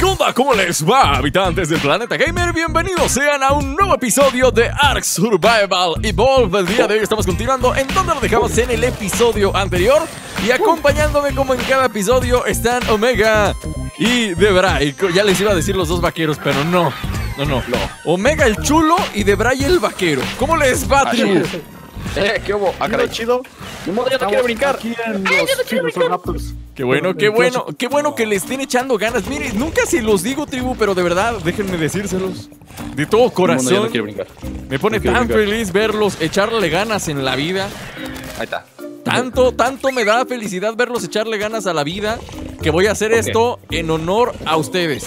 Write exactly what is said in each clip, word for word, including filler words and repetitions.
¿Qué onda? ¿Cómo les va, habitantes del planeta gamer? Bienvenidos sean a un nuevo episodio de Ark Survival Evolved. El día de hoy estamos continuando en donde lo dejamos en el episodio anterior. Y acompañándome como en cada episodio están Omega y Debray. Ya les iba a decir los dos vaqueros, pero no. No, no, no. Omega el chulo y Debray el vaquero. ¿Cómo les va, tribu? Eh, ¿qué hubo? Ah, caray, chido. Mi modo ya no quiere brincar. Aquí en los, sí, los Raptors. Qué bueno, qué bueno, qué bueno que le estén echando ganas. Miren, nunca se los digo, tribu, pero de verdad, déjenme decírselos. De todo corazón. No, no quiero brincar. Me pone no tan brincar. feliz verlos echarle ganas en la vida. Ahí está. Tanto, tanto me da felicidad verlos echarle ganas a la vida que voy a hacer Okay. esto en honor a ustedes.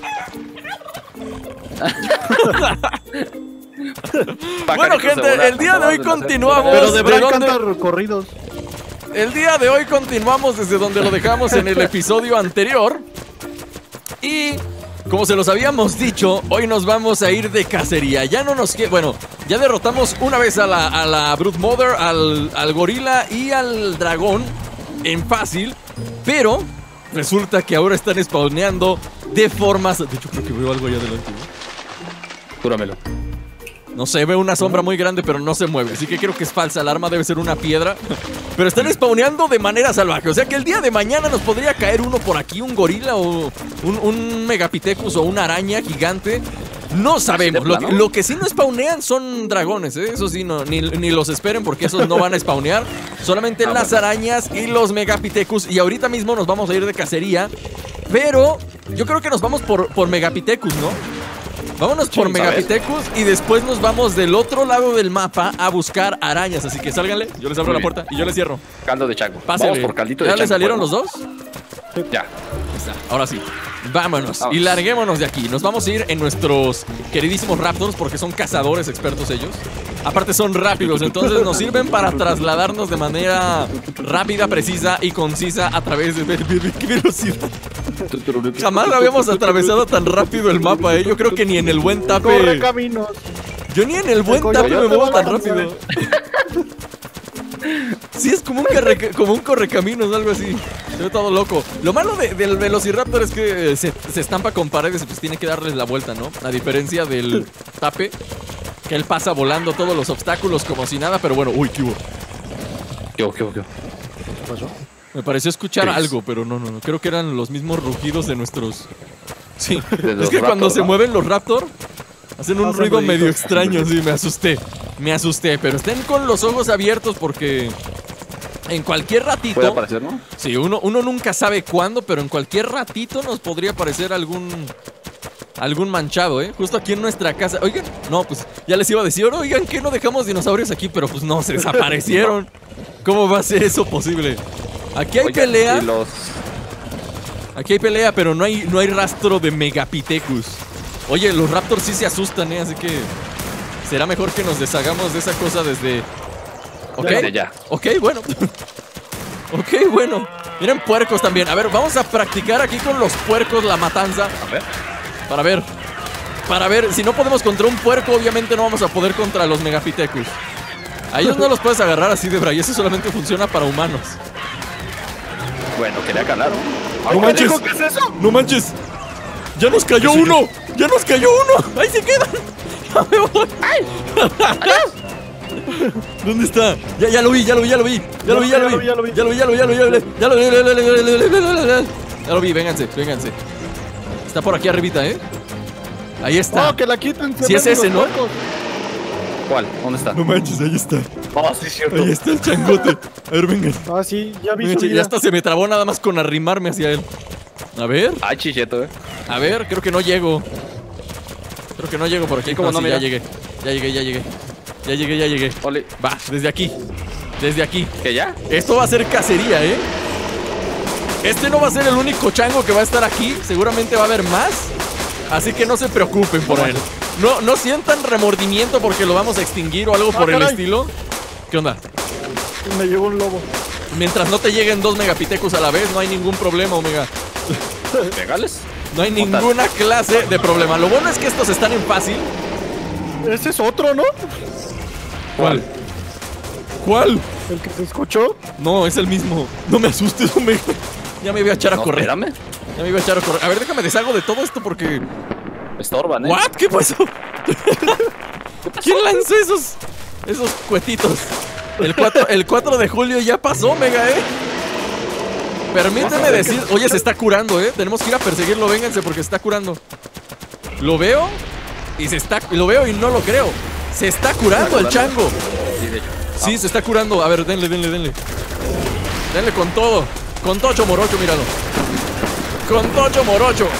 Bueno, gente, el día de hoy continuamos. Pero Debray ¿De dónde? canta corridos. El día de hoy continuamos desde donde lo dejamos en el episodio anterior. Y como se los habíamos dicho, hoy nos vamos a ir de cacería. Ya no nos queda. Bueno, ya derrotamos una vez a la, a la Brute Mother, al, al gorila y al dragón en fácil. Pero resulta que ahora están spawneando de formas. De hecho, creo que veo algo allá adelante, ¿no? Júramelo. No sé, veo una sombra muy grande, pero no se mueve. Así que creo que es falsa. El arma debe ser una piedra. Pero están spawneando de manera salvaje. O sea que el día de mañana nos podría caer uno por aquí, un gorila o un, un megapithecus o una araña gigante. No sabemos. Lo, que- lo que sí no spawnean son dragones, ¿eh? Eso sí, no, ni, ni los esperen porque esos no van a spawnear. Solamente Ah, las bueno. arañas y los megapithecus. Y ahorita mismo nos vamos a ir de cacería. Pero yo creo que nos vamos por, por megapithecus, ¿no? Vámonos por Sí, megapithecus y después nos vamos del otro lado del mapa a buscar arañas. Así que sálganle, yo les abro Muy la bien. puerta y yo les cierro. Caldo de chango. Pásenle. Vamos por caldito de ¿Ya chango. le salieron pues, los ¿no? dos? Ya. Ahí está. Ahora sí, vámonos Vamos. y larguémonos de aquí. Nos vamos a ir en nuestros queridísimos Raptors porque son cazadores expertos ellos. Aparte son rápidos, entonces nos sirven para trasladarnos de manera rápida, precisa y concisa a través de... ¿Qué velocidad? Jamás habíamos atravesado tan rápido el mapa, ¿eh? Yo creo que ni en el buen Corre tape... caminos. Yo ni en el buen El tape me coyote muevo va tan a rápido. Sí, es como un, carre- como un correcaminos, algo así. Se ve todo loco. Lo malo de- del Velociraptor es que se, se estampa con paredes y pues tiene que darles la vuelta, ¿no? A diferencia del tape, que él pasa volando todos los obstáculos como si nada, pero bueno, uy, qué hubo. ¿Qué hubo, qué hubo, qué hubo? ¿Qué pasó? Me pareció escuchar ¿Qué es? algo, pero no, no, no. Creo que eran los mismos rugidos de nuestros... Sí, De es los que cuando Raptor, se ¿no? mueven los Raptor, hacen un Hacen ruido ruiditos. medio extraño, sí, me asusté. Me asusté, pero estén con los ojos abiertos porque en cualquier ratito... Puede aparecer, ¿no? Sí, uno, uno nunca sabe cuándo, pero en cualquier ratito nos podría aparecer algún... Algún manchado, ¿eh? Justo aquí en nuestra casa. Oigan, no, pues ya les iba a decir, oigan, que no dejamos dinosaurios aquí, pero pues no, se desaparecieron. ¿Cómo va a ser eso posible? Aquí hay Oigan, pelea, y los... aquí hay pelea, pero no hay, no hay rastro de megapithecus. Oye, los Raptors sí se asustan, ¿eh? Así que será mejor que nos deshagamos de esa cosa desde... ¿Ok? Desde ya. Ok, bueno. Ok, bueno. Miren puercos también. A ver, vamos a practicar aquí con los puercos la matanza. A ver. Para ver. Para ver, si no podemos contra un puerco, obviamente no vamos a poder contra los megapithecus. A ellos no los puedes agarrar así de bray. Eso solamente funciona para humanos. Bueno, quería ganar, ¿no? ¡No manches! ¿Qué es eso? ¡No manches! ¡Ya nos cayó ¿Qué soy uno! ¡Ya nos cayó uno! ¡Ahí se quedan! ¡Ya me voy! ¿Dónde está? Ya, ya lo vi, ya lo vi, ya lo vi. Ya lo vi, ya lo vi. Ya lo vi, ya lo vi, ya lo vi, ya lo vi. Ya lo vi, ya lo vi, ya lo vi, ya lo vi. Ya lo vi, vénganse, vénganse. Está por aquí arribita, ¿eh? Ahí está. Oh, que la quitan. se Sí es ven ese, los ¿no? puercos. ¿Cuál? ¿Dónde está? No manches, ahí está. Oh, sí, es cierto. Ahí está el changote. A ver, vengan. Ah, sí, ya vi su Vénganse, ya vida. hasta se me trabó nada más con arrimarme hacia él. A ver, Ay, chicheto, eh. a ver, creo que no llego. Creo que no llego por aquí. ¿Cómo no, sí, mira? ya llegué. Ya llegué, ya llegué. Ya llegué, ya llegué. Ole. Va, desde aquí. Desde aquí. ¿Qué ya? Esto va a ser cacería, ¿eh? Este no va a ser el único chango que va a estar aquí. Seguramente va a haber más. Así que no se preocupen por él. No, no sientan remordimiento porque lo vamos a extinguir o algo Ah, por el caray. estilo. ¿Qué onda? Me llegó un lobo. Mientras no te lleguen dos megapithecus a la vez, no hay ningún problema, Omega. ¿Pegales? No hay Montar. ninguna clase de problema. Lo bueno es que estos están en fácil. Ese es otro, ¿no? ¿Cuál? ¿Cuál? El que se escuchó. No, es el mismo. No me asustes, Omega. Ya me voy a echar a No, correr. espérame. Ya me iba a echar a correr. A ver, déjame deshago de todo esto porque... Estorban, ¿eh? ¿What? ¿Qué pasó? ¿Quién lanzó esos, esos cuetitos? El cuatro, el cuatro de julio ya pasó, Mega, ¿eh? Permíteme decir... Oye, se está curando, ¿eh? Tenemos que ir a perseguirlo, vénganse, porque se está curando. Lo veo y se está... Lo veo y no lo creo. Se está curando el chango. Sí, de hecho. Sí, se está curando. A ver, denle, denle, denle. Denle con todo. Con tocho morocho, míralo. Con tocho morocho.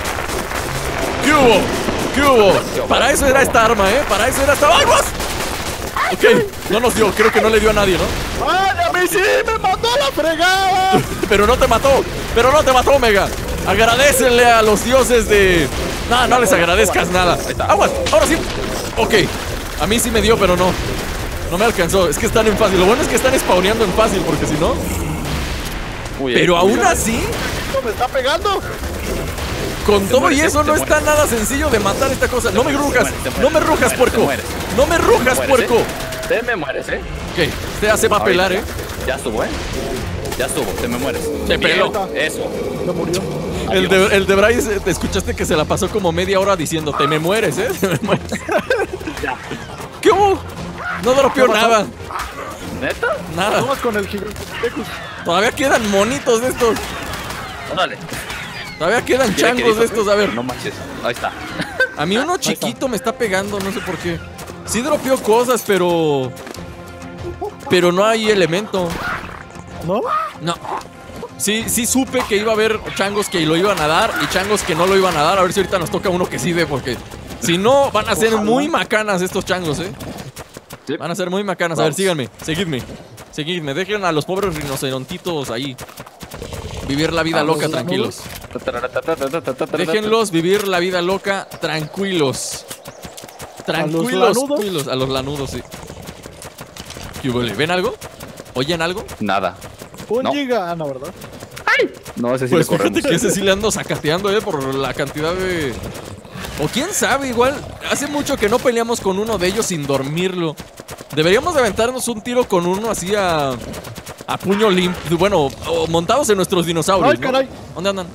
¿Qué hubo? ¿Qué hubo? Para eso era esta arma, ¿eh? Para eso era esta... ¡Aguas! Ok, no nos dio. Creo que no le dio a nadie, ¿no? ¡Ay, a mí sí! ¡Me mató la fregada! Pero no te mató. Pero no te mató, Mega. Agradécenle a los dioses de... No, no les agradezcas nada. ¡Aguas! Ahora sí. Ok. A mí sí me dio, pero no. No me alcanzó. Es que están en fácil. Lo bueno es que están spawneando en fácil, porque si no... Uy, Pero eh, aún uy, así... ¡Me está pegando! Con todo mueres, y eso te no mueres. está nada sencillo de matar esta cosa. No me rujas, mueres, te mueres, no me te rujas, mueres, puerco. te mueres. No me rujas, Te mueres, puerco. ¿eh? Te me mueres, ¿eh? Ok, usted ya se va a pelar, ¿eh? Ya estuvo, ¿eh? Ya estuvo, te me mueres. Se peló. Eso. No murió. El de, el de Bryce, te escuchaste que se la pasó como media hora diciendo, te me mueres, ¿eh? Te me mueres. ¿Qué hubo? No dropeó ¿Qué pasó? nada. ¿Neta? Nada. Vamos con el Gigantecus. Todavía quedan monitos de estos. Órale. Todavía quedan ¿Quiere changos de querido, estos, eh? a ver. No manches. Ahí está. A mí uno chiquito me está pegando, no sé por qué. Sí dropeó cosas, pero... Pero no hay elemento. ¿No? No. Sí, sí supe que iba a haber changos que lo iban a dar y changos que no lo iban a dar. A ver si ahorita nos toca uno que sí ve, porque si no, van a ser Ojalá. muy macanas estos changos, ¿eh? Sí. Van a ser muy macanas. A ver, Vamos. síganme, seguidme. Seguidme, dejen a los pobres rinocerontitos ahí. Vivir la vida A los loca, lanudos. tranquilos. Déjenlos vivir la vida loca, tranquilos. Tranquilos, lanudos? tranquilos. A los lanudos, sí. ¿Qué hubo? ¿Ven algo? ¿Oyen algo? Nada. Un No. giga. Ah, no, ¿verdad? No, ese sí Pues le fíjate corremos. que ese sí le ando sacateando, eh, por la cantidad de... O quién sabe, igual, hace mucho que no peleamos con uno de ellos sin dormirlo. Deberíamos de aventarnos un tiro con uno así a... A puño limpio, bueno, o montados en nuestros dinosaurios, Ay, ¿no? caray. ¿Dónde andan?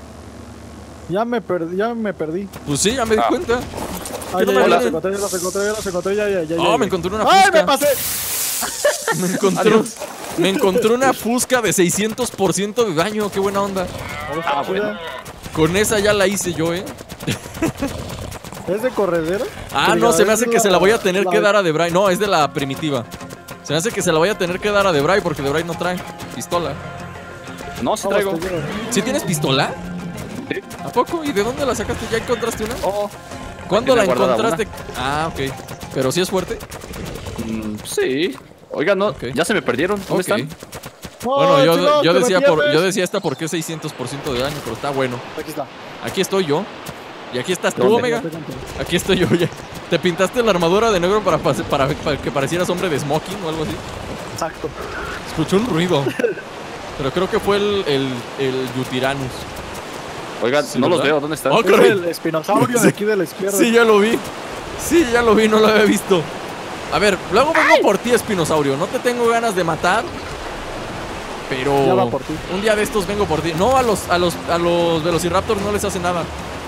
Ya me perdí, ya me perdí. Pues sí, ya me di Ah. cuenta. Ay, no ya, me ya los vienen? encontré, ya los encontré, ya los encontré, ya, ya, ya. Oh, ya, me ya. encontré una ¡Ay, fusca. me pasé! Me encontré, Adiós. me encontré una fusca de seiscientos por ciento de daño, qué buena onda. Vamos, Ah, chida. bueno. Con esa ya la hice yo, eh. ¿Es de corredera? Ah, Que no, diga, se me es hace que se la voy a tener la- que dar a Debray. No, es de la primitiva. Se me hace que se la voy a tener que dar a Debray porque Debray no trae pistola. No, sí Vamos, traigo. te llevo. ¿Sí tienes pistola? Sí. ¿A poco? ¿Y de dónde la sacaste? ¿Ya encontraste una? Oh. ¿Cuándo la tiene guardada encontraste? Ah, ok. ¿Pero sí es fuerte? Mm, sí. Oiga, no, Ok. ya se me perdieron. ¿Dónde Ok. están? No, Bueno, yo, chino, yo que me decía por, pierdes. yo decía esta porque es seiscientos por ciento de daño, pero está bueno. Aquí está. Aquí estoy yo. Y aquí estás tú, ¿Dónde? Omega. Aquí estoy yo ya. ¿Te pintaste la armadura de negro para, pase- para, para que parecieras hombre de smoking o algo así? Exacto. Escuché un ruido. Pero creo que fue el, el, el Yutiranus. Oiga, Sí, no los ¿verdad? veo. ¿Dónde están? Oh, Es caray. el espinosaurio de aquí de la izquierda. Sí, ya lo vi. Sí, ya lo vi, no lo había visto. A ver, luego vengo por ti, espinosaurio. No te tengo ganas de matar. Pero Ya va por ti. un día de estos vengo por ti. No, a los, a los, a los Velociraptors no les hace nada.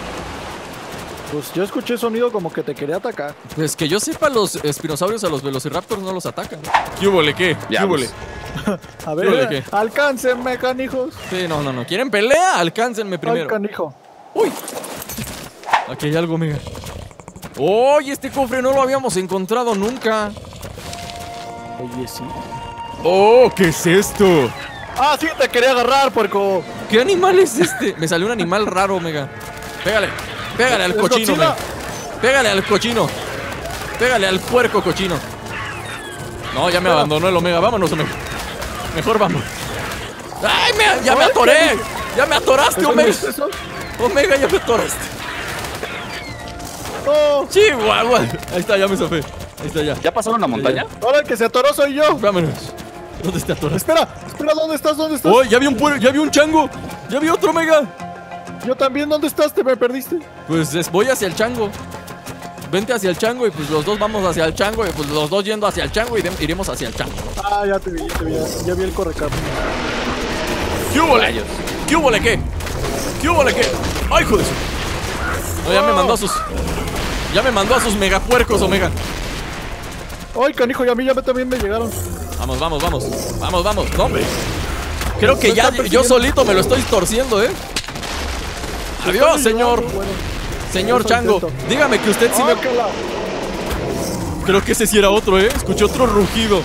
Pues yo escuché sonido como que te quería atacar. Pues que yo sepa, los espinosaurios a los Velociraptors no los atacan. ¿Qué hubo, le qué? ¿Qué Ya, hubo, pues. le? A Híjole, ver, ¿qué? alcáncenme, canijos. Sí, no, no, no. ¿Quieren pelea? Alcáncenme Ay, primero. canijo. Uy. Aquí hay algo, mega. ¡Oye! Este cofre no lo habíamos encontrado nunca. Oye, sí. ¡Oh! ¿Qué es esto? Ah, sí, te quería agarrar, puerco. ¿Qué animal es este? Me salió un animal raro, mega. Pégale. Pégale al Es cochino, Godzilla. mega. Pégale al cochino. Pégale al puerco cochino. No, ya me abandonó el Omega. Vámonos, Omega. Mejor vamos. ¡Ay, me- ya me Ay, atoré! ¿qué ¡Ya me atoraste, ¿Eso no Omega! es eso? Omega, ya me atoraste. Oh, Chihuahua. Ahí está, ya me zafé. Ahí está, ya. ¿Ya pasaron la montaña? ahora el que se atoró soy yo. Vámonos. ¿Dónde está atoraste? Espera, espera, ¿dónde estás? ¿Dónde estás? ¡Oh, ya vi un puerco! ¡Ya vi un chango! ¡Ya vi otro, Omega! Yo también, ¿dónde estás? Te me perdiste. Pues es- voy hacia el chango. Vente hacia el chango y pues los dos vamos hacia el chango y pues los dos yendo hacia el chango y de- iremos hacia el chango. Ah, ya te vi, ya te vi, ya, ya vi el correcamino. ¿Qué hubo, le? Rayos. ¿Qué hubo, le qué? ¿Qué hubo, le que? ¡Ay, hijo de su! No, ya me mandó a sus... Ya me mandó a sus megapuercos, Omega. Ay, canijo, y a mí ya me, también me llegaron. Vamos, vamos, vamos. Vamos, vamos. No, hombre. Creo que ya yo solito me lo estoy torciendo, ¿eh? Adiós, señor. Bueno, señor Chango. intento. Dígame que usted sí me... Ácala. Creo que ese sí era otro, ¿eh? Escuché otro rugido.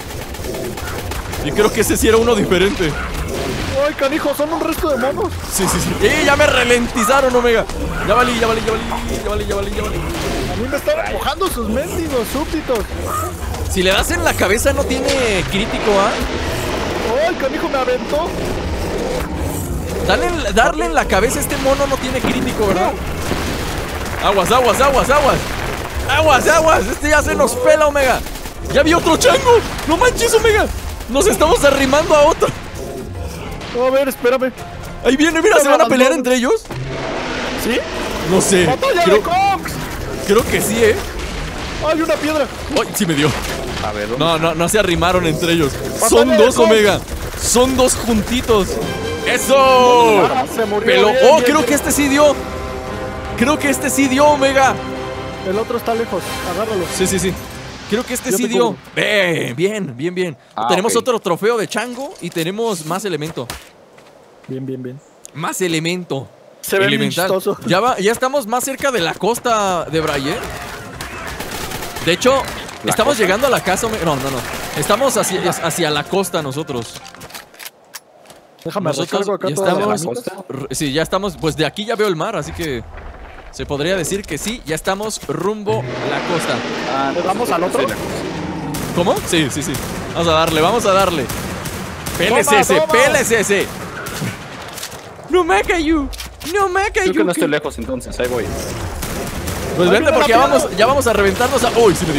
Y creo que ese sí era uno diferente. Ay, canijo, son un resto de monos. Sí, sí, sí. ¡Eh! Ya me ralentizaron, Omega. Ya valí, ya valí, ya valí, ya valí, ya valí, ya valí. A mí me están empujando sus mendigos súbditos. Si le das en la cabeza no tiene crítico, ¿ah? Ay, canijo, me aventó. Dale, en- darle en la cabeza a este mono no tiene crítico, ¿verdad? Aguas, aguas, aguas, aguas. Aguas, aguas. Este ya se nos pela, Omega. Ya vi otro chango. No manches, Omega. Nos estamos arrimando a otro. A ver, espérame. Ahí viene, mira, ¿se van a pelear entre ellos? ¿Sí? No sé. ¡Batalla Creo, de Cox! creo que sí, ¿eh? ¡Hay una piedra! Ay, sí me dio. A ver, ¿dónde? No, no, no se arrimaron entre ellos. Batalla Son de dos, Cox. Omega. Son dos juntitos. ¡Eso! Ah, se murió. Pelo. Bien, Oh, bien, creo bien. que este sí dio. Creo que este sí dio, Omega. El otro está lejos. Agárralo. Sí, sí, sí. Creo que este Yo sí te dio. cubro. Bien, bien, bien, bien. Ah, tenemos ok. otro trofeo de chango y tenemos más elemento. Bien, bien, bien. Más elemento. Se ve bien Elemental. chistoso. Ya, va, ya estamos más cerca de la costa de Braille. De hecho, ¿La estamos costa? llegando a la casa. Ome- No, no, no. Estamos hacia, hacia la costa nosotros. Déjame Nosotros recargo acá ya todas las estamos. ramitas. r- Sí, ya estamos. Pues de aquí ya veo el mar, así que se podría decir que sí, ya estamos rumbo la costa. Ah, ¿Le damos al otro? sí, la- ¿Cómo? Sí, sí, sí. Vamos a darle, vamos a darle. Pélese Toma, ese, toma. pélese ese. No me cayó. No me Creo cayó. que no estoy lejos entonces, ahí voy. Pues Ay, vente mira porque la ya piedra. vamos, ya vamos a reventarnos a. Uy, sí me dio.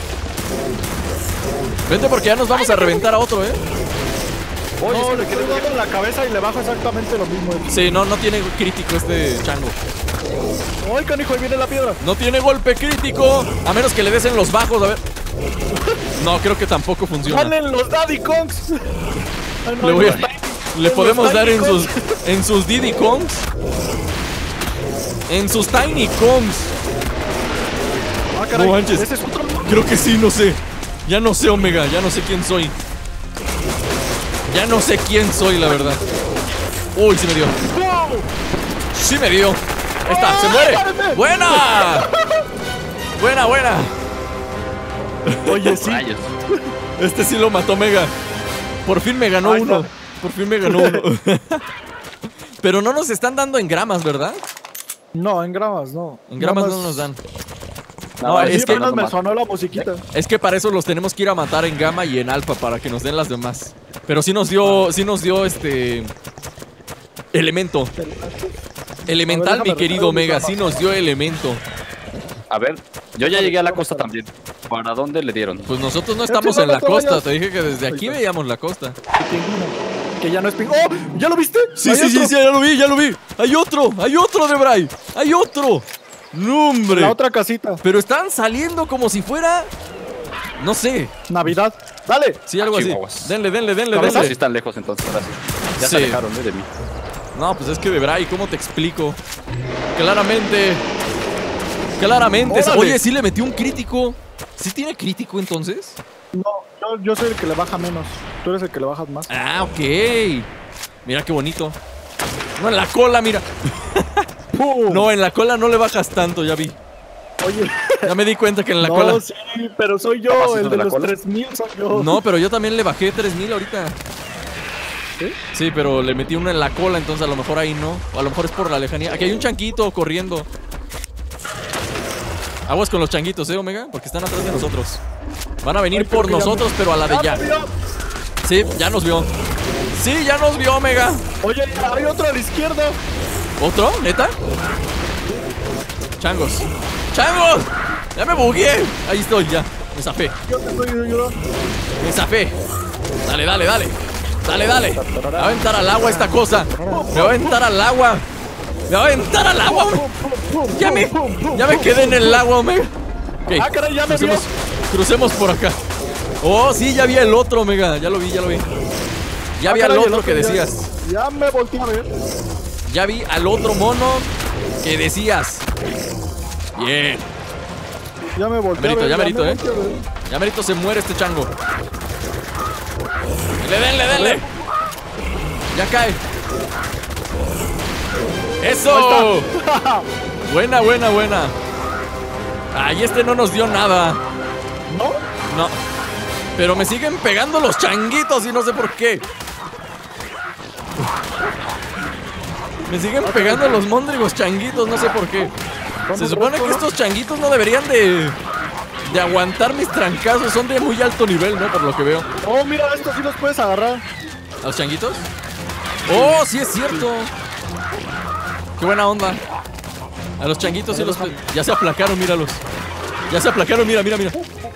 Vente porque ya nos vamos a reventar a otro, ¿eh? Oye, No, sí, le me estoy quedé dando en la cabeza y le bajo exactamente lo mismo. Sí, no, no tiene crítico este chango. ¡Ay, canijo! Ahí viene la piedra. No tiene golpe crítico. A menos que le des en los bajos, a ver. No, creo que tampoco funciona. ¡Salen los Daddy Kongs! Ay, no, Le, voy a- no está- le podemos los dar en Tiny sus, en sus Diddy Kongs. En sus Tiny Kongs. Ah, caray. No manches. Ese es otro. Creo que sí, no sé. Ya no sé, Omega, ya no sé quién soy. Ya no sé quién soy, la verdad. Uy, sí me dio. ¡Wow! Sí me dio. Ahí está, se ¡Ah, muere. espérate! Buena. Buena, buena. Oye, sí. Rayos. Este sí lo mató Omega. Por fin me ganó Ay, uno. no. Por fin me ganó uno. Pero no nos están dando en gramas, ¿verdad? No, en gramas, no. En gramas Nada no más- nos dan. No, No, A es mí que- apenas me sonó la musiquita. Es que para eso los tenemos que ir a matar en gamma y en alfa para que nos den las demás. Pero sí nos dio, sí nos dio este elemento. Elemental, déjame mi querido recargar mi Omega, cama. sí nos dio elemento. A ver, yo ya llegué a la costa también. ¿Para dónde le dieron? Pues nosotros no Es que estamos no en la te costa, vayas. te dije que desde aquí Ahí está. veíamos la costa. Pingüino. Que ya no es pingüino. ¡Oh! ¿Ya lo viste? Sí, Hay sí, sí, otro. sí, ya lo vi, ya lo vi. Hay otro, hay otro de Bray. Hay otro. No, hombre. La otra casita. Pero están saliendo como si fuera, no sé. Navidad. Dale. Sí, algo Ah, así. chihuahuas. Denle, denle, denle, Ahora sí denle. están lejos entonces, ahora sí. Ya Sí. se alejaron ¿eh? de mí. No, pues es que de Bray, ¿cómo te explico? Claramente. Claramente. Órale. Oye, sí le metió un crítico. ¿Sí tiene crítico entonces? No, yo, yo soy el que le baja menos. Tú eres el que le bajas más. Ah, ok. Mira qué bonito. No, en la cola, mira. ¡Pum! No, en la cola no le bajas tanto, ya vi. Oye. Ya me di cuenta que en la no, cola. sí, pero soy yo, ¿Capacito el de de la los cola? tres mil soy yo. No, pero yo también le bajé tres mil ahorita. ¿Sí? Sí, pero le metí uno en la cola, entonces a lo mejor ahí no. O a lo mejor es por la lejanía. Aquí hay un changuito corriendo. Aguas con los changuitos, ¿eh, Omega? Porque están atrás de nosotros. Van a venir Ay, creo por que ya nosotros, pero a la de ¡Ah, ya. mira! Sí, ya nos vio. Sí, ya nos vio, Omega. Oye, hay otro a la izquierda. ¿Otro? ¿Neta? Changos. ¡Changos! Ya me bugué. Ahí estoy, ya. Me zafé. Yo te estoy ayudando. Me zafé. Dale, dale, dale. Dale, dale. Me va a aventar al agua esta cosa. Me va a aventar al agua. Me va a aventar al agua. Pum, pum, pum, Ya me, pum, pum, ya me pum. quedé en el agua, Omega. Ok, Ah, caray, ya me crucemos, crucemos por acá. Oh, sí, ya vi el otro, Omega. Ya lo vi, ya lo vi. Ya vi Ah, al caray, el otro que ya- decías. Ya me volteé a ver. Ya vi al otro mono que decías. Bien. Ya me volteé. Merito, a ver, ya merito, me eh. volteé a ver. Ya merito se muere este chango. Denle, denle, denle. Ya cae. ¡Eso! Buena, buena, buena. Ay, este no nos dio nada. ¿No? No. Pero me siguen pegando los changuitos y no sé por qué. Me siguen pegando los móndrigos changuitos, no sé por qué. Se supone que estos changuitos no deberían de... de aguantar mis trancazos. Son de muy alto nivel, ¿no? Por lo que veo. Oh, mira, estos sí los puedes agarrar. ¿A los changuitos? ¡Oh, sí es cierto! ¡Qué buena onda! A los changuitos sí los... Ya se aplacaron, míralos. Ya se aplacaron, mira, mira, mira.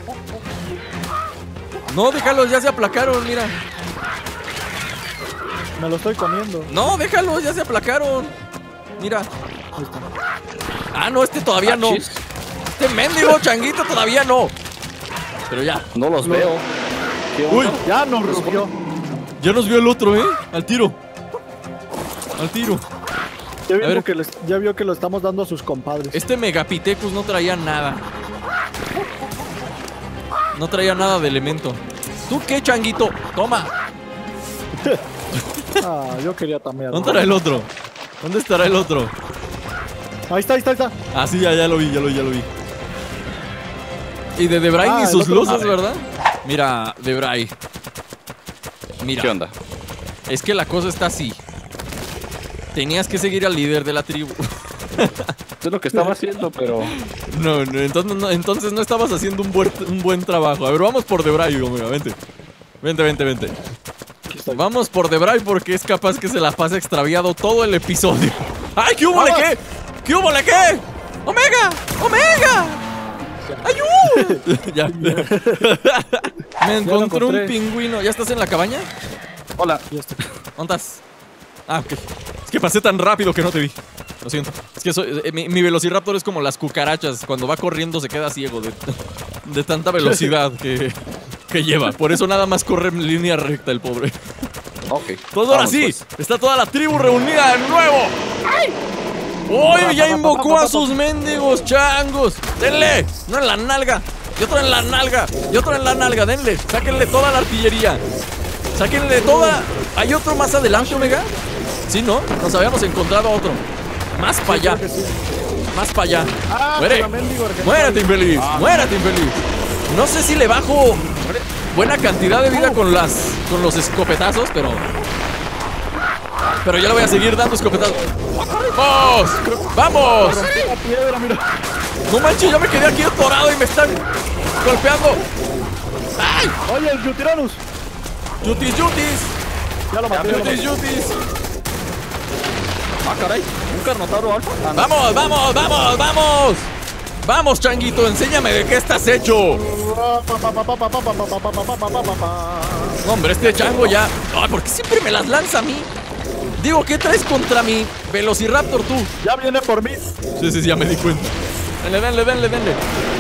No, déjalos, ya se aplacaron, mira. Me lo estoy comiendo. No, déjalos, ya se aplacaron. Mira. Ahí está. Ah, no, este todavía no. Achis. Este mendigo changuito todavía no. Pero ya. No los veo. ¿Qué Uy, onda? Ya nos rugió. ya nos vio el otro, ¿eh? Al tiro. Al tiro. Ya A vio, ver. que les- ya vio que lo estamos dando a sus compadres. Este Megapithecus no traía nada. No traía nada de elemento. ¿Tú qué, changuito? Toma. Ah, yo quería también. ¿Dónde estará el otro? ¿Dónde estará el otro? Ahí está, ahí está, ahí está. Ah, sí, ya, ya lo vi, ya lo vi, ya lo vi. Y de Debray Ah, ni el sus otro- luces, a ver. ¿verdad? Mira, Debray. Mira. ¿Qué onda? Es que la cosa está así. Tenías que seguir al líder de la tribu. Eso es lo que estaba haciendo, pero... No, no, entonces no, entonces no estabas haciendo un buen, un buen trabajo. A ver, vamos por Debray, Omega, vente. Vente, vente, vente. Aquí está. Vamos por Debray porque es capaz que se la pase extraviado todo el episodio. ¡Ay, qué hubo, le Vamos. qué! ¿Qué hubo, le qué! ¡Omega! ¡Omega! ¡Ayú! ya. Me encontré un encontré. pingüino. ¿Ya estás en la cabaña? Hola. Ya está. ¿Dónde estás? Ah, ok. Es que pasé tan rápido que no te vi. Lo siento. Es que soy- eh, mi, mi velociraptor es como las cucarachas. Cuando va corriendo se queda ciego de, de tanta velocidad que, que lleva. Por eso nada más corre en línea recta el pobre. Ok. Todo ahora Vamos, sí. pues. Está toda la tribu reunida de nuevo. ¡Ay! ¡Uy! Ya invocó a sus mendigos changos. ¡Denle! No en la nalga. Y otro en la nalga. Y otro en la nalga. Denle. Sáquenle toda la artillería. Sáquenle toda. ¿Hay otro más adelante, Omega? Sí, ¿no? Nos habíamos encontrado a otro. Más para allá. Creo que sí. Más para allá. Ah, Muere. pero mendigo argentino. Muérete, infeliz. Muérete, infeliz. No sé si le bajo buena cantidad de vida con las con los escopetazos, pero pero ya le voy a seguir dando escopetazos. ¡Vamos! ¡Vamos! Rompí la piedra, mira. No manches, yo me quedé aquí atorado y me están golpeando. ¡Ay! Oye, el Yutirannus. ¡Yutis, yutis! Ya lo maté, ya lo ¡Yutis, maté. yutis! Ah, caray. Un carnotauro alfa. Ah, no. ¡Vamos, vamos, vamos, vamos! ¡Vamos, changuito! Enséñame de qué estás hecho. No, hombre, este chango ya... Ay, ¿por qué siempre me las lanza a mí? Digo, ¿qué traes contra mi Velociraptor tú? Ya viene por mí. Sí, sí, sí, ya me di cuenta. Denle, denle, denle, denle.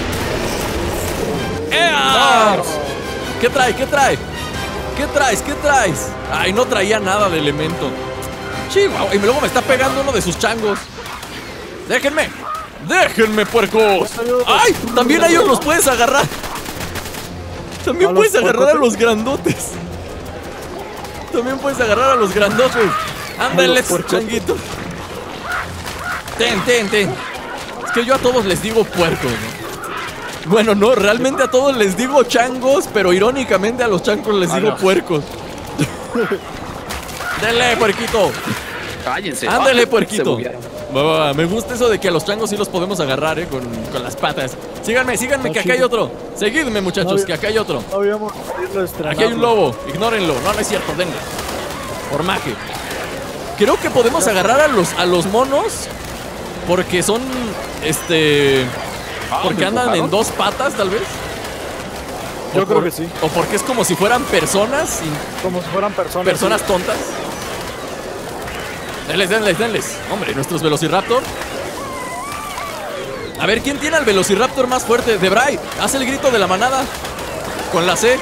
¡Ea! ¿Qué trae? ¿Qué trae? ¿Qué traes? ¿Qué traes? Ay, no traía nada de elemento. Chihuahua. Y luego me está pegando uno de sus changos. ¡Déjenme! ¡Déjenme, puercos! ¡Ay! También a ellos los puedes agarrar. También ¿A los puedes agarrar a puercotes? los grandotes. También puedes agarrar a los grandotes. Ándale, puercotes. changuito. Ten, ten, ten. Es que yo a todos les digo puercos, ¿no? Bueno, no, realmente a todos les digo changos, pero irónicamente a los changos les Ah, digo no. puercos. Denle, puerquito. Cállense. Ándale, Ah, se puerquito. buguearon. Va, va, va. Me gusta eso de que a los changos sí los podemos agarrar, eh, con, con las patas. Síganme, síganme, que acá hay otro. Seguidme, muchachos, que acá hay otro. No habíamos podido estrenarlo. Aquí hay un lobo, ignórenlo. No, no es cierto, denle. Por magia. Creo que podemos agarrar a los, a los monos porque son, este... Ah, porque ¿me andan empujaron? en dos patas, tal vez. Yo O creo por- que sí. O porque es como si fueran personas, y Como si fueran personas. personas tontas. Denles, denles, denles. Hombre, nuestros Velociraptor. A ver, ¿quién tiene al Velociraptor más fuerte? Debray, haz el grito de la manada. Con la C.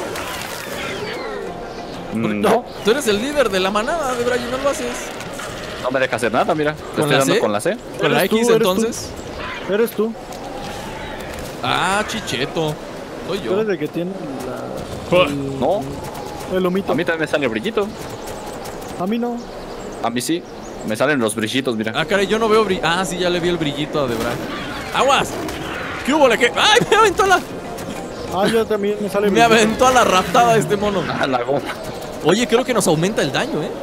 Mm, No. Tú eres el líder de la manada, Debray, y no lo haces. No me deja hacer nada, mira. Te ¿Con estoy la dando C? con la C. ¿Con la ¿Eres tú, X eres entonces? Eres tú. Ah, chicheto. Soy Tú yo. eres el que tiene la... Ja. el- No, El humito. a mí también me sale el brillito. A mí no. A mí sí. Me salen los brillitos, mira. Ah, caray, yo no veo brillo. Ah, sí, ya le vi el brillito a Debra. ¡Aguas! ¿Qué hubo? ¿Le qué? ¡Ay, me aventó a la... Ah, yo también me sale... Me aventó a la raptada este mono! Ah, la goma. Oye, creo que nos aumenta el daño, ¿eh?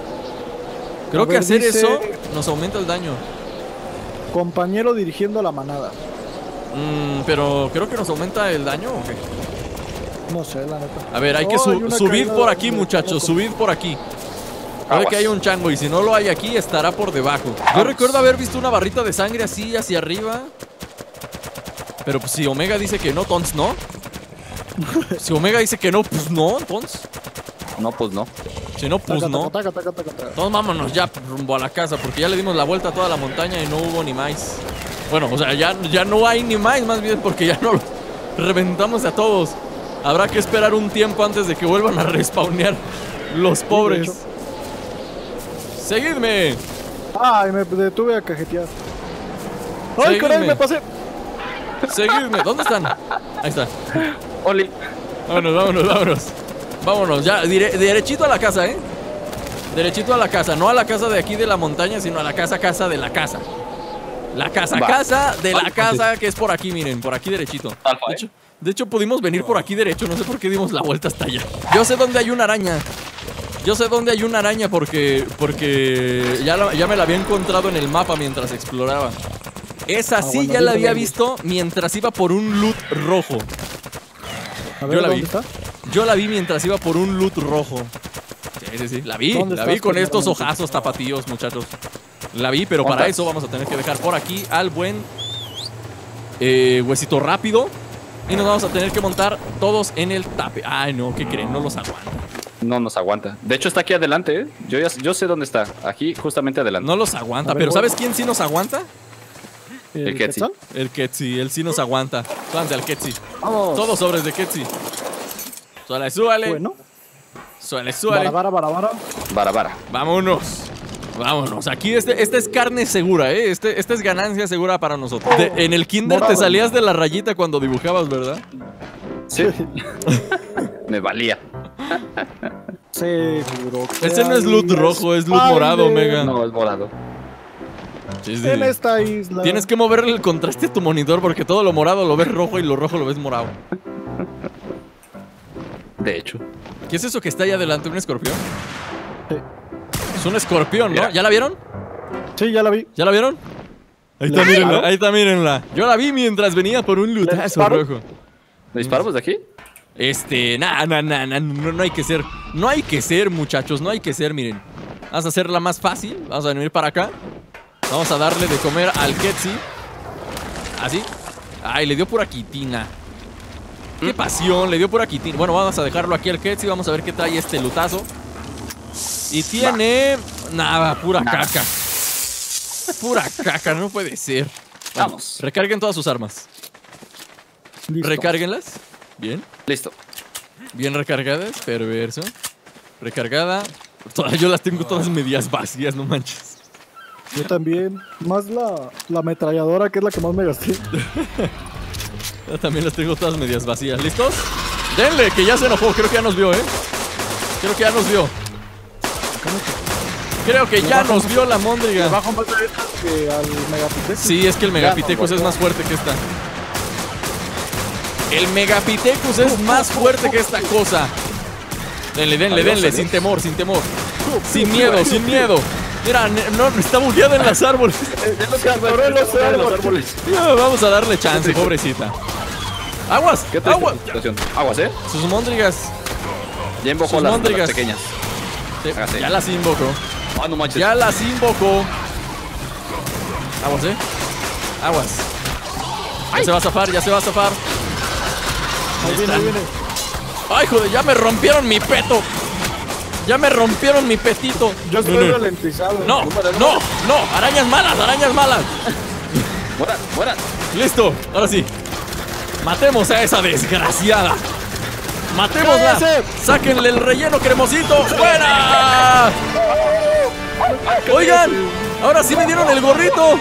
Creo A que ver, hacer dice- eso nos aumenta el daño. Compañero dirigiendo la manada. Mm, pero creo que nos aumenta el daño ¿o qué? No sé, la neta. A ver, hay que Oh, su- hay una subir caída por de- aquí, de- muchachos. Subid por aquí. Puede Aguas. que haya un chango y si no lo hay aquí, estará por debajo. Yo Vamos. recuerdo haber visto una barrita de sangre así hacia arriba. Pero pues si Omega dice que no, entonces no. Si Omega dice que no, pues no, entonces. No, pues no. Si no, pues Taca, no. taca, taca, taca, taca. Entonces vámonos ya rumbo a la casa porque ya le dimos la vuelta a toda la montaña y no hubo ni más. Bueno, o sea, ya, ya no hay ni más, más bien porque ya no los reventamos a todos. Habrá que esperar un tiempo antes de que vuelvan a respawnear los pobres. hecho. Seguidme. Ay, me detuve a cajetear. ¡Ay, Seguidme. caray, me pasé! Seguidme. ¿Dónde están? Ahí está. Oli. Vámonos, vámonos, vámonos. Vámonos, ya, dire- derechito a la casa, ¿eh? Derechito a la casa, no a la casa de aquí de la montaña, sino a la casa, casa de la casa. La casa, Va. casa de la Ay, casa que es por aquí, miren, por aquí derechito. Alfa, De ¿eh? hecho, de hecho, pudimos venir por aquí derecho, no sé por qué dimos la vuelta hasta allá. Yo sé dónde hay una araña. Yo sé dónde hay una araña porque porque ya, la- ya me la había encontrado en el mapa mientras exploraba. Esa sí bueno, ya la ahorita había vemos. visto mientras iba por un loot rojo. A ver, Yo la ¿dónde vi. está? Yo la vi mientras iba por un loot rojo. Sí, sí, sí. La vi. ¿Dónde La estás, vi con estos primeramente? ojazos tapatíos, muchachos. La vi, pero para ¿Dónde? eso vamos a tener que dejar por aquí al buen eh, huesito rápido. Y nos vamos a tener que montar todos en el tape. Ay, no, ¿qué creen? No los aguanta. No nos aguanta. De hecho, está aquí adelante, ¿eh? Yo, ya, yo sé dónde está. Aquí, justamente adelante. No los aguanta. A ver, Pero voy. ¿sabes quién sí nos aguanta? El Ketsi. Quetzal? El Ketsi. Él sí nos aguanta. Súbanse al Ketsi. Vamos. Todos sobres de Ketsi. Súbale, súbale. Bueno. Súbale, súbale. Bara, bara, bara, bara. Vara, vara. Vámonos. Vámonos. Aquí este, este es carne segura, ¿eh? Este, esta es ganancia segura para nosotros. De- en el kinder te Morado. salías de la rayita cuando dibujabas, ¿verdad? Sí. Me valía. Seguro que Ese no es hay loot rojo, es loot morado, Spider Omega. No, es morado. Sí, sí. En esta isla. Tienes que moverle el contraste a tu monitor porque todo lo morado lo ves rojo y lo rojo lo ves morado. De hecho. ¿Qué es eso que está ahí adelante? ¿Un escorpión? Sí. Es un escorpión, ¿no? Mira. ¿Ya la vieron? Sí, ya la vi. ¿Ya la vieron? Ahí está, ¿Le mírenla, disparo? ahí está, mírenla. Yo la vi mientras venía por un lutazo disparo? rojo. ¿Le disparamos de aquí? Este, nah, nah, nah, nah, no, no hay que ser. No hay que ser, muchachos, no hay que ser, miren. Vamos a hacerla más fácil. Vamos a venir para acá. Vamos a darle de comer al Ketsi. Así. Ay, le dio pura quitina. Qué pasión, le dio pura quitina. Bueno, vamos a dejarlo aquí al Ketsi. Vamos a ver qué trae este lutazo. Y tiene. Nada, pura Nada. caca. Pura caca, no puede ser. Bueno, Vamos. recarguen todas sus armas. Listo. Recárguenlas. Bien. Listo. Bien recargadas, perverso. Recargada. Todas, yo las tengo todas medias vacías, no manches. Yo también. Más la, la ametralladora, que es la que más me gasté. Yo también las tengo todas medias vacías. ¿Listos? Denle, que ya se enojó. Creo que ya nos vio, ¿eh? Creo que ya nos vio. Creo que ya nos vio la Le móndriga. bajo más de estas que al Megapitex. Sí, es que el Megapithecus Ya es nos más fuerte que esta. El Megapithecus es más fuerte que esta cosa. Denle, denle, Adiós, denle, adiós. sin temor, sin temor. Sin miedo, sin miedo. Mira, ne- no, está bugueada en las árboles. Se atoró en los árboles. Ya, vamos a darle chance, pobrecita. Aguas, ¿Qué tal aguas. esta situación? Aguas, ¿eh? Sus móndrigas. Ya invocó Sus las, móndrigas. las pequeñas. Sí, Hágase. ya las invocó. Ah, no manches. Ya las invocó. Aguas, eh. Aguas. Ya se va a zafar, ya se va a zafar. Ahí viene, ahí viene. Ay, joder, ya me rompieron mi peto. Ya me rompieron mi petito. Yo estoy No, no. ralentizado. No, no, no, arañas malas, arañas malas. Mueran, mueran. Listo, ahora sí. Matemos a esa desgraciada. Matémosla. ¡Cállese! Sáquenle el relleno cremosito. ¡Fuera! Oigan, ahora sí me dieron el gorrito.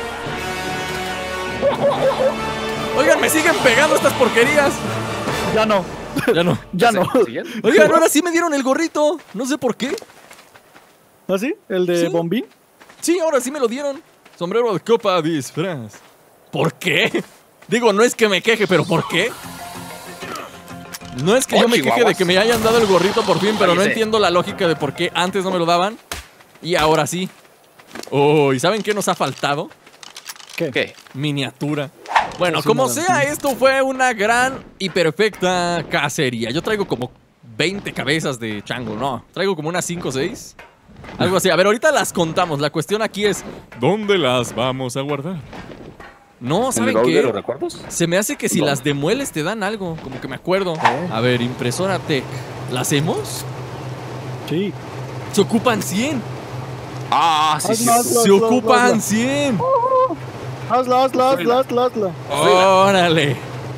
Oigan, me siguen pegando estas porquerías. Ya no. Ya no. Ya no. Oigan, ahora sí me dieron el gorrito. No sé por qué. ¿Ah, sí? ¿El de Sí. Bombín? Sí, ahora sí me lo dieron. Sombrero de copa disfraz. ¿Por qué? Digo, no es que me queje, pero ¿por qué? No es que Oh, yo me queje de chihuahuas. que me hayan dado el gorrito por fin, pero no Cállese. entiendo la lógica de por qué antes no me lo daban y ahora sí. Oh, ¿y saben qué nos ha faltado? ¿Qué? ¿Qué? Miniatura. Bueno, Es como una- sea, esto fue una gran y perfecta cacería. Yo traigo como veinte cabezas de chango, no. Traigo como unas cinco o seis. Algo así. A ver, ahorita las contamos. La cuestión aquí es, ¿dónde las vamos a guardar? No, ¿En el ¿saben baúl de los qué? recuerdos? Se me hace que si No. las demueles te dan algo. Como que me acuerdo. ¿Eh? A ver, impresora Tech. ¿La hacemos? Sí. Se ocupan cien. Ah, sí, sí. Hazlo, hazlo. Se hazlo, ocupan hazlo. cien. Hazla, hazla, hazla, hazla, hazla. Órale.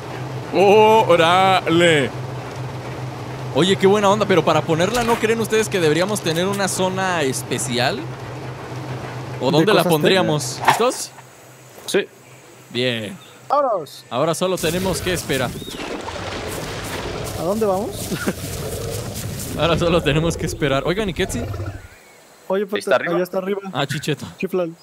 Órale. Oye, qué buena onda, pero para ponerla, ¿no creen ustedes que deberíamos tener una zona especial? ¿O ¿De dónde la cosas pondríamos? ¿Listos? Sí. Bien. ¡Vámonos! Ahora solo tenemos que esperar. ¿A dónde vamos? Ahora solo tenemos que esperar. Oigan, ¿y Ketsi? Oye, pues, está arriba. allá está arriba. Ah, chicheto. Chiflal.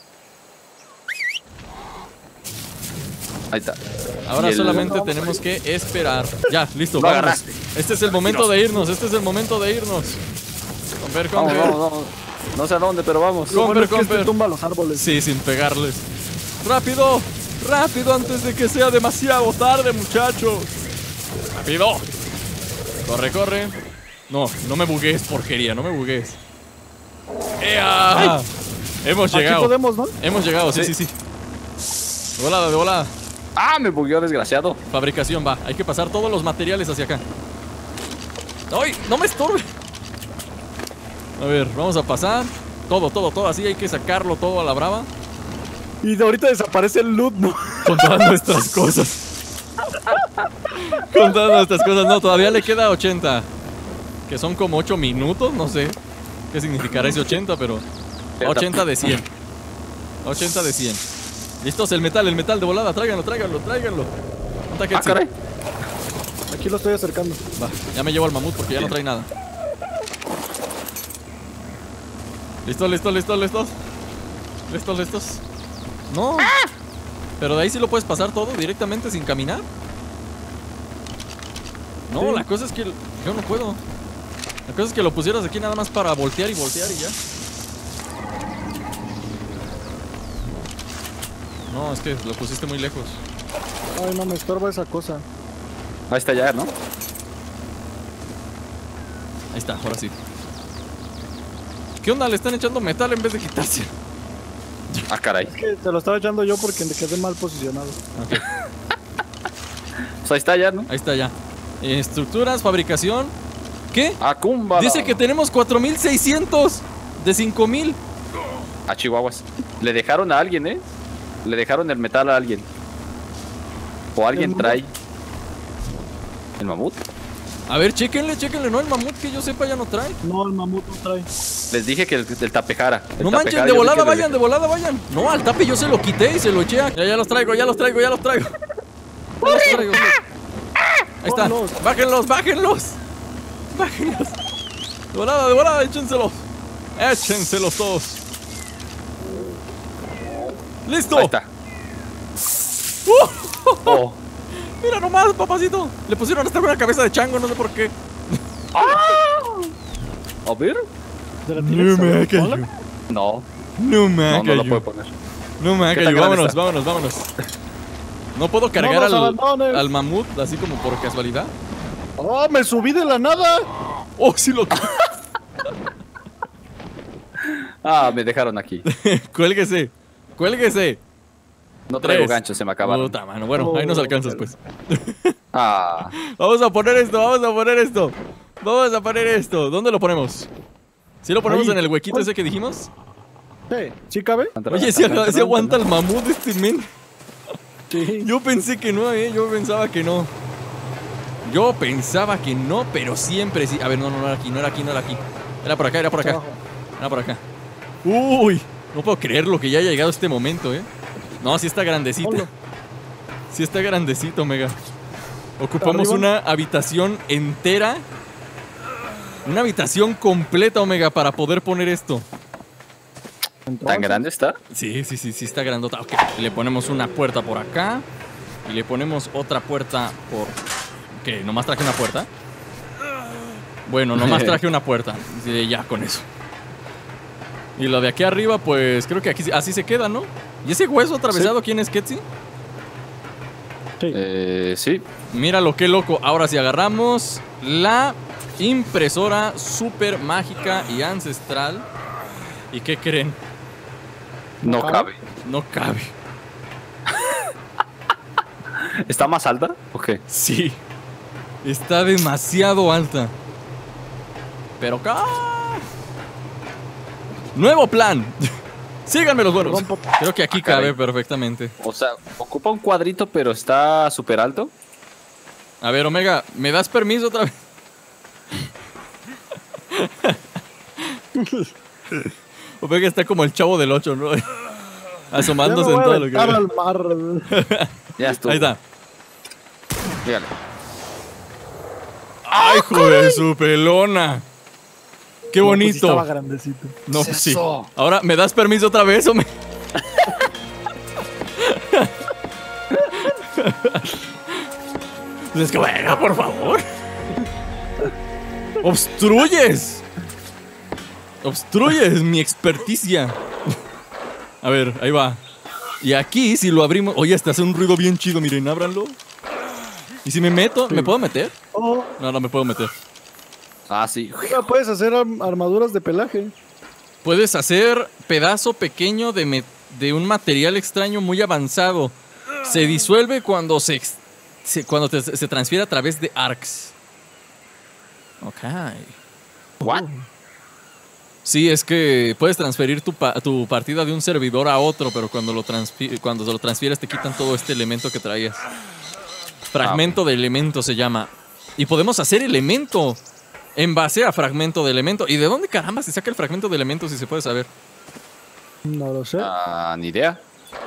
Ahí está. Ahora Y el- solamente tenemos que esperar. Ya, listo, Lo vámonos. agarraste. Este es el momento de irnos. Este es el momento de irnos. Comper, Vamos, comper. vamos, vamos. No sé a dónde, pero vamos. Lo- Bueno, es que comper. este tumba los árboles. Sí, sin pegarles. ¡Rápido! ¡Rápido antes de que sea demasiado tarde, muchachos! ¡Rápido! Corre, corre. No, no me bugues, porquería, no me bugues. ¡Ea! Hemos Aquí llegado. podemos, ¿no? Hemos llegado, sí, sí, sí. De volada, de volada. Ah, me bugueó, desgraciado. Fabricación, va. Hay que pasar todos los materiales hacia acá. ¡Ay! ¡No me estorbe! A ver, vamos a pasar. Todo, todo, todo. Así hay que sacarlo todo a la brava. Y de ahorita desaparece el loot, ¿no? Con todas nuestras cosas. Con todas nuestras cosas. No, todavía le queda ochenta. Que son como ocho minutos, no sé qué significará ese ochenta, pero ochenta de cien. ochenta de cien. Listos, el metal, el metal de volada. Tráiganlo, tráiganlo, tráiganlo. ¿Dónde está Ah, Ketsi? caray. Aquí lo estoy acercando. Va, ya me llevo al mamut porque ya no trae nada. Listos, listos, listos, listos. Listos, listos. No. Pero de ahí sí lo puedes pasar todo directamente sin caminar. No, Sí. la cosa es que yo no puedo. La cosa es que lo pusieras aquí nada más para voltear y voltear y ya. No, es que lo pusiste muy lejos. Ay, no me estorba esa cosa. Ahí está ya, ¿no? Ahí está, ahora sí. ¿Qué onda? Le están echando metal en vez de quitarse. Ah, caray. Es que te lo estaba echando yo porque me quedé mal posicionado. Pues ahí está ya, ¿no? Ahí está ya. Estructuras, fabricación. ¿Qué? A Cumba. Dice que tenemos cuatro mil seiscientos de cinco mil. A Chihuahuas. Le dejaron a alguien, ¿eh? Le dejaron el metal a alguien. O alguien ¿El mamut? trae. ¿El mamut? A ver, chéquenle, chéquenle. No, el mamut que yo sepa ya no trae. No, el mamut no trae. Les dije que el, el tapejara. El No manchen, tapejara, de yo vi volada que le vayan, de dejé. volada vayan. No, al tape yo se lo quité y se lo eché. a- Ya, ya los traigo, ya los traigo, ya los traigo. Ya los traigo. Ahí está. Ponlos. Bájenlos, bájenlos. Bájenlos. De volada, de volada, échenselos. Échenselos todos. ¡Listo! Ahí está. ¡Uh! Oh. Mira nomás, papacito. Le pusieron hasta una cabeza de chango, no sé por qué. A ver. ¿De la tienes? No me Ponla. callo. No. No me No, no lo callo. puedo poner. No me ¿Qué tan callo. grande Vámonos, está? vámonos, vámonos. No puedo cargar No nos al, abandones. al mamut así como por casualidad. ¡Oh, me subí de la nada! Oh, sí lo. Ah, me dejaron aquí. Cuélguese. Cuélguese. No traigo Tres. ganchos, se me acabaron. Puta, mano. Bueno, ahí nos Oh, alcanzas, pero- pues. Ah. Vamos a poner esto, vamos a poner esto. Vamos a poner esto. ¿Dónde lo ponemos? ¿Sí lo ponemos Ahí. en el huequito ese que dijimos? Sí, ¿sí cabe? Oye, si ¿sí, aguanta el mamut este men. Sí. Yo pensé que no, eh. Yo pensaba que no. Yo pensaba que no, pero siempre sí. A ver, no, no, no era aquí, no era aquí, no era aquí. Era por acá, era por acá. Abajo. Era por acá. Uy, no puedo creer lo que ya haya llegado este momento, ¿eh? No, sí está grandecito. Hola. Sí está grandecito, Mega. Ocupamos Arriba. una habitación entera. Una habitación completa, Omega, para poder poner esto. ¿Tan grande está? Sí, sí, sí, sí está grandota. Ok, le ponemos una puerta por acá. Y le ponemos otra puerta por... ¿Qué? ¿Nomás traje una puerta? Bueno, nomás traje una puerta. Sí, ya, con eso. Y lo de aquí arriba, pues creo que aquí sí- así se queda, ¿no? ¿Y ese hueso atravesado quién es, Ketsi? Sí. Eh, sí. Míralo, qué loco. Ahora si agarramos la impresora super mágica y ancestral. ¿Y qué creen? No cabe? cabe. No cabe. ¿Está más alta? ¿O qué? Sí. Está demasiado alta. Pero acá. Nuevo plan. Síganme los buenos. Rompo. Creo que aquí Ah, caray. cabe perfectamente. O sea, ocupa un cuadrito, pero está súper alto. A ver, Omega, ¿me das permiso otra vez? Omega está como el chavo del ocho, ¿no? Ya me Asomándose en voy a todo lo que aventar ve. al mar. Ya estuvo. Ahí está. Dígale. ¡Ay, hijo de su pelona! ¡Qué No, pues sí bonito! estaba grandecito. No, ¿Qué es sí. eso? Ahora, ¿me das permiso otra vez, o me...? Pues es que venga, por favor. ¡Obstruyes! Obstruyes mi experticia. A ver, ahí va. Y aquí, si lo abrimos... Oye, este hace un ruido bien chido, miren, ábranlo. ¿Y si me meto? ¿Me puedo meter? Oh, No, no me puedo meter. Ah, sí. ya puedes hacer arm- armaduras de pelaje. Puedes hacer pedazo pequeño de, me- de un material extraño muy avanzado. Se disuelve cuando se, ex- se- cuando te- se transfiere a través de arcs. Ok. ¿What? Sí, es que puedes transferir tu, pa- tu partida de un servidor a otro, pero cuando lo, transfi- cuando lo transfieres te quitan todo este elemento que traías. Fragmento de elemento se llama. Y podemos hacer elemento en base a fragmento de elemento. ¿Y de dónde caramba se saca el fragmento de elemento si se puede saber? No lo sé. Ah, ni idea.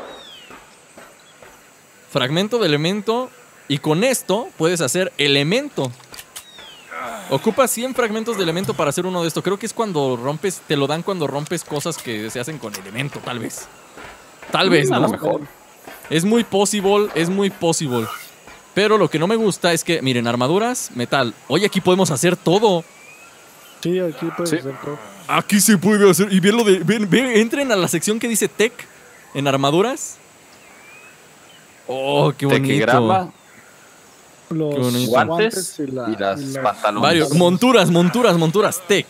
Fragmento de elemento. Y con esto puedes hacer elemento. Ocupa cien fragmentos de elemento para hacer uno de estos. Creo que es cuando rompes, te lo dan cuando rompes cosas que se hacen con elemento, tal vez. Tal vez, Mm, a ¿no? lo mejor. Es muy possible, es muy possible. Pero lo que no me gusta es que, miren, armaduras, metal. Oye, aquí podemos hacer todo. Sí, aquí puedes Sí. hacer todo. Aquí se puede hacer. Y ven lo de. Ven, ven, entren a la sección que dice tech en armaduras. Oh, qué bonito. Tequigrama, Los Qué bonito. guantes y, la- y las y la- pantalones. Varios. Monturas, monturas, monturas. Tech.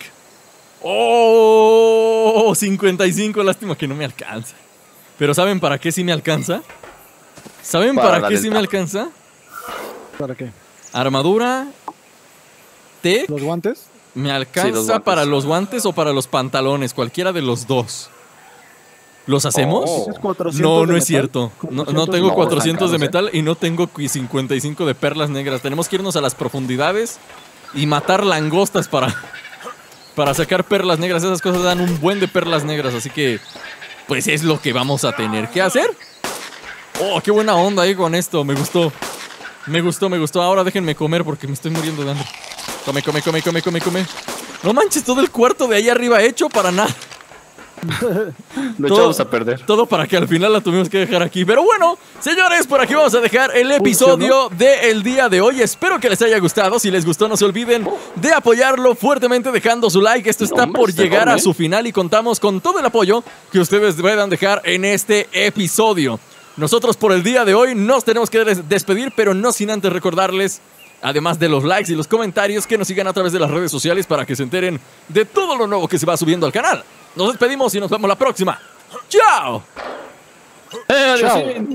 Oh, cincuenta y cinco. Lástima que no me alcanza. Pero ¿saben para qué sí me alcanza? ¿Saben Para para, la qué del sí me tajo. alcanza? ¿Para qué? Armadura. Tech. ¿Los guantes? Me Sí, los alcanza guantes. para los guantes o para los pantalones. Cualquiera de los dos. ¿Los hacemos? Oh. ¿Tienes cuatrocientos No, de no es metal? cierto. No, no cuatrocientos tengo no, cuatrocientos de están caros, metal y no tengo cincuenta y cinco de perlas negras. Tenemos que irnos a las profundidades y matar langostas para, para sacar perlas negras. Esas cosas dan un buen de perlas negras, así que pues es lo que vamos a tener que hacer. Oh, qué buena onda ahí con esto. Me gustó. Me gustó, me gustó. Ahora déjenme comer porque me estoy muriendo de hambre. Come, come, come, come, come, come. No manches, todo el cuarto de ahí arriba hecho para nada. Lo Todo- echamos a perder. Todo para que al final la tuvimos que dejar aquí. Pero bueno, señores, por aquí vamos a dejar el episodio del día de hoy. Espero que les haya gustado. Si les gustó, no se olviden de apoyarlo fuertemente dejando su like. Esto está hombre, por está llegar bueno, a ¿eh? su final y contamos con todo el apoyo que ustedes puedan dejar en este episodio. Nosotros por el día de hoy nos tenemos que des- despedir, pero no sin antes recordarles, además de los likes y los comentarios, que nos sigan a través de las redes sociales para que se enteren de todo lo nuevo que se va subiendo al canal. Nos despedimos y nos vemos la próxima. ¡Chao! Eh, Chao. sí.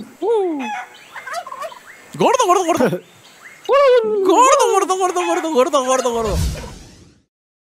Gordo, gordo, gordo. Gordo, gordo, gordo, gordo, gordo, gordo, gordo.